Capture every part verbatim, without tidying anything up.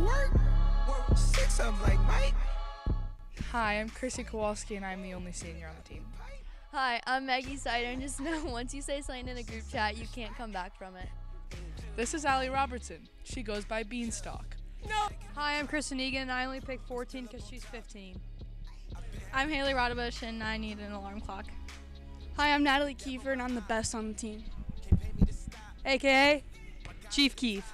work. Six of them like Mike. Hi, I'm Chrissy Kowalski, and I'm the only senior on the team. Hi, I'm Maggie Sider, and just know once you say something in a group chat, you can't come back from it. This is Allie Robertson. She goes by Beanstalk. No! Hi, I'm Kristen Egan, and I only picked fourteen because she's fifteen. I'm Haley Rodabush, and I need an alarm clock. Hi, I'm Natalie Kiefer, and I'm the best on the team. A K A Chief Keith.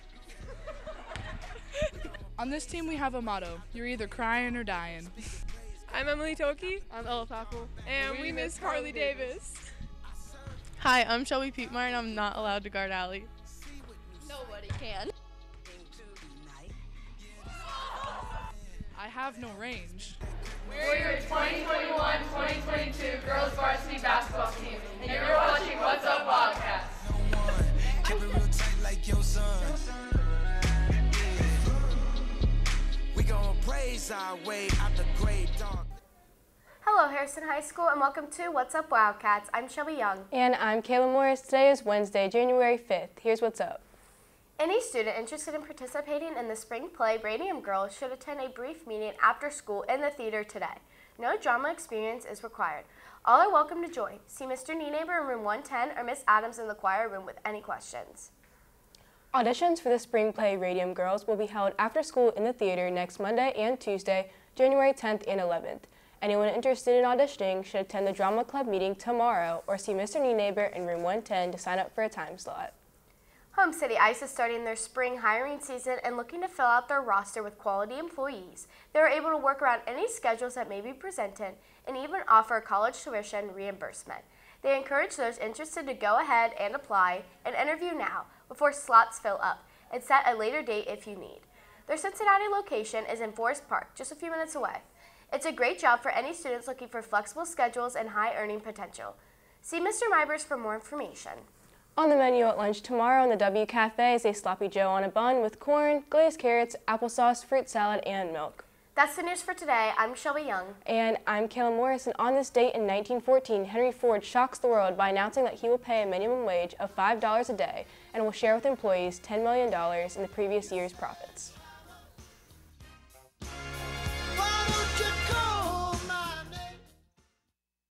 On this team, we have a motto: you're either crying or dying. I'm Emily Toki. I'm Ella Fackel. And we, we miss Carly Davis. Davis. Hi, I'm Shelby Peetmeyer, and I'm not allowed to guard Allie. Nobody can. I have no range. We're your twenty twenty-one twenty twenty-two Girls Varsity Basketball Team, and you're watching What's Up Wildcats. Keep it real tight like your son. We gon' praise our way out the great dark. Hello, Harrison High School, and welcome to What's Up Wildcats. I'm Shelby Young. And I'm Kayla Morris. Today is Wednesday, January fifth. Here's what's up. Any student interested in participating in the spring play Radium Girls should attend a brief meeting after school in the theater today. No drama experience is required. All are welcome to join. See Mister Nienaber in room one ten or Miss Adams in the choir room with any questions. Auditions for the spring play Radium Girls will be held after school in the theater next Monday and Tuesday, January tenth and eleventh. Anyone interested in auditioning should attend the drama club meeting tomorrow or see Mister Nienaber in room one ten to sign up for a time slot. Home City Ice is starting their spring hiring season and looking to fill out their roster with quality employees. They are able to work around any schedules that may be presented and even offer college tuition reimbursement. They encourage those interested to go ahead and apply and interview now before slots fill up and set a later date if you need. Their Cincinnati location is in Forest Park, just a few minutes away. It's a great job for any students looking for flexible schedules and high earning potential. See Mister Mybers for more information. On the menu at lunch tomorrow in the W Cafe is a Sloppy Joe on a bun with corn, glazed carrots, applesauce, fruit salad, and milk. That's the news for today. I'm Shelby Young. And I'm Kayla Morris, and on this date in nineteen fourteen, Henry Ford shocks the world by announcing that he will pay a minimum wage of five dollars a day and will share with employees ten million dollars in the previous year's profits.